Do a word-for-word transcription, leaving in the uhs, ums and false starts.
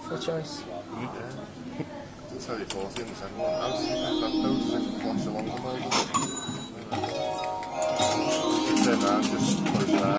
for choice. Yeah. I'll tell you forty in the second one. How did you pick that though? Does it